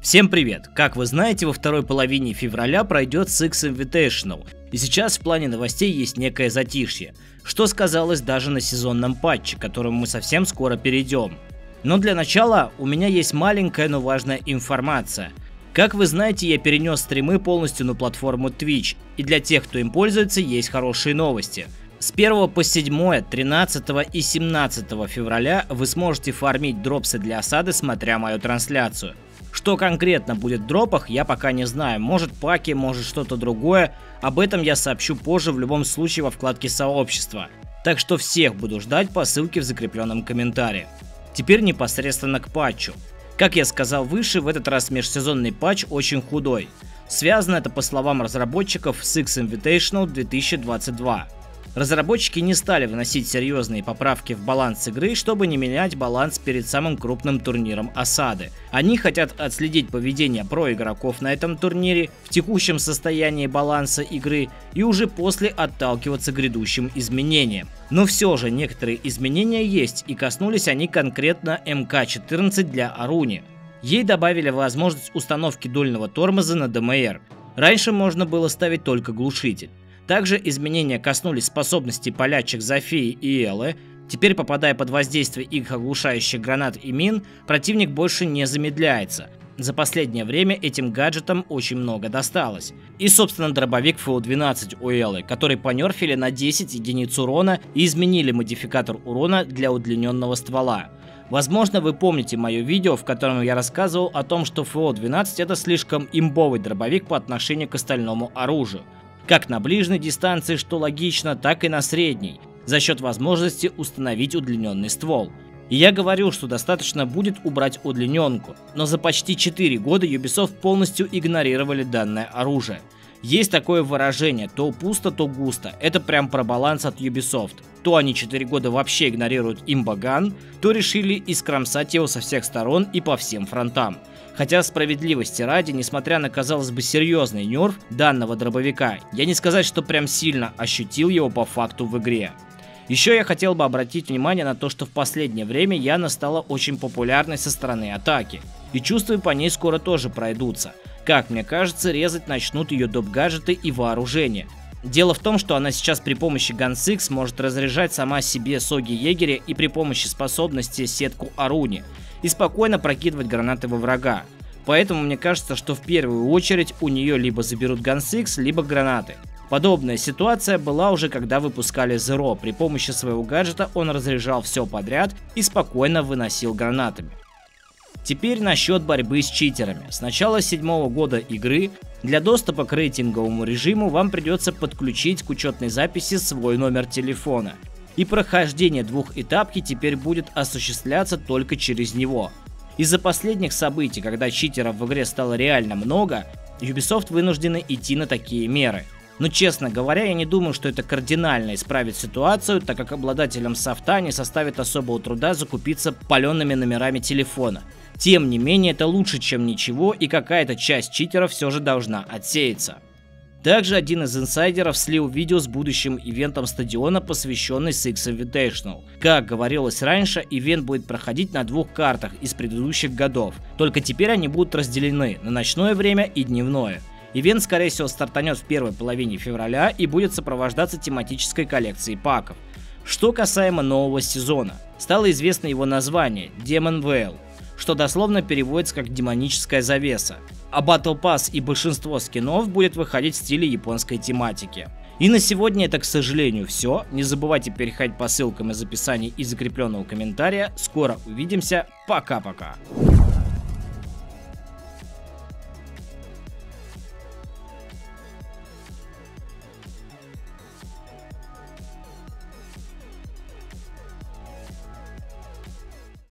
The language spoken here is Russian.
Всем привет! Как вы знаете, во второй половине февраля пройдет Six Invitational, и сейчас в плане новостей есть некое затишье, что сказалось даже на сезонном патче, к которому мы совсем скоро перейдем. Но для начала у меня есть маленькая, но важная информация. Как вы знаете, я перенес стримы полностью на платформу Twitch, и для тех, кто им пользуется, есть хорошие новости. С 1 по 7, 13 и 17 февраля вы сможете фармить дропсы для осады, смотря мою трансляцию. Что конкретно будет в дропах, я пока не знаю. Может паки, может что-то другое. Об этом я сообщу позже, в любом случае во вкладке сообщества. Так что всех буду ждать по ссылке в закрепленном комментарии. Теперь непосредственно к патчу. Как я сказал выше, в этот раз межсезонный патч очень худой. Связано это, по словам разработчиков, с Six Invitational 2022. Разработчики не стали вносить серьезные поправки в баланс игры, чтобы не менять баланс перед самым крупным турниром осады. Они хотят отследить поведение проигроков на этом турнире в текущем состоянии баланса игры и уже после отталкиваться к грядущим изменениям. Но все же некоторые изменения есть, и коснулись они конкретно МК-14 для Аруни. Ей добавили возможность установки дульного тормоза на ДМР. Раньше можно было ставить только глушитель. Также изменения коснулись способностей палячих Зофии и Эллы. Теперь, попадая под воздействие их оглушающих гранат и мин, противник больше не замедляется. За последнее время этим гаджетам очень много досталось. И, собственно, дробовик ФО-12 у Эллы, который понерфили на 10 единиц урона и изменили модификатор урона для удлиненного ствола. Возможно, вы помните мое видео, в котором я рассказывал о том, что ФО-12 это слишком имбовый дробовик по отношению к остальному оружию. Как на ближней дистанции, что логично, так и на средней, за счет возможности установить удлиненный ствол. И я говорю, что достаточно будет убрать удлиненку, но за почти 4 года Ubisoft полностью игнорировали данное оружие. Есть такое выражение: то пусто, то густо. Это прям про баланс от Ubisoft. То они 4 года вообще игнорируют имбаган, то решили искромсать его со всех сторон и по всем фронтам. Хотя справедливости ради, несмотря на, казалось бы, серьезный нерф данного дробовика, я не сказать, что прям сильно ощутил его по факту в игре. Еще я хотел бы обратить внимание на то, что в последнее время Яна стала очень популярной со стороны атаки. И чувствую, по ней скоро тоже пройдутся. Как мне кажется, резать начнут ее доп-гаджеты и вооружение. Дело в том, что она сейчас при помощи Gun6 может разряжать сама себе соги егеря и при помощи способности сетку Аруни и спокойно прокидывать гранаты во врага. Поэтому мне кажется, что в первую очередь у нее либо заберут Gun6, либо гранаты. Подобная ситуация была уже когда выпускали Zero. При помощи своего гаджета он разряжал все подряд и спокойно выносил гранатами. Теперь насчет борьбы с читерами. С начала 7-го года игры для доступа к рейтинговому режиму вам придется подключить к учетной записи свой номер телефона. И прохождение двухэтапки теперь будет осуществляться только через него. Из-за последних событий, когда читеров в игре стало реально много, Ubisoft вынуждены идти на такие меры. Но, честно говоря, я не думаю, что это кардинально исправит ситуацию, так как обладателям софта не составит особого труда закупиться палеными номерами телефона. Тем не менее, это лучше, чем ничего, и какая-то часть читеров все же должна отсеяться. Также один из инсайдеров слил видео с будущим ивентом стадиона, посвященный Six Invitational. Как говорилось раньше, ивент будет проходить на 2 картах из предыдущих годов, только теперь они будут разделены на ночное время и дневное. Ивент, скорее всего, стартанет в первой половине февраля и будет сопровождаться тематической коллекцией паков. Что касаемо нового сезона, стало известно его название – Demon Veil, что дословно переводится как «демоническая завеса». А Battle Pass и большинство скинов будет выходить в стиле японской тематики. И на сегодня это, к сожалению, все. Не забывайте переходить по ссылкам из описания и закрепленного комментария. Скоро увидимся. Пока-пока.